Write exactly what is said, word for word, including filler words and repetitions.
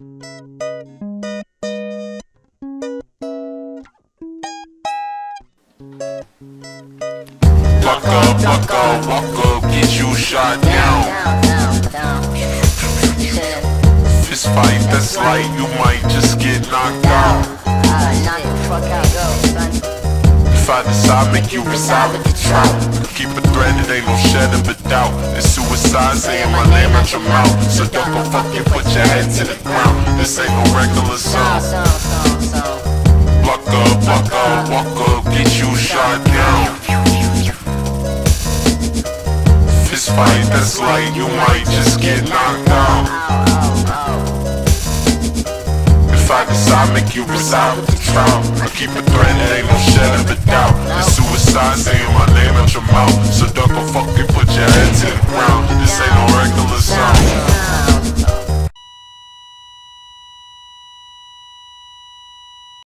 Buck up, buck up, walk up, get you shot down. Fist fight, that's light, you might just get knocked out. If I decide, make you reside with the trout. Keep it threaded, ain't no shed of a doubt. It's suicide, saying my name out your mouth. So don't go fucking put your head to the ground. This ain't no regular song. Buck up, buck up, walk up, get you shot down. Fist fight, that's light, you might just get knocked out. If I decide, make you reside with the trout. I keep it threaded, ain't no shed of a doubt. It's suicide, saying my name out your mouth. So don't go fucking put your head to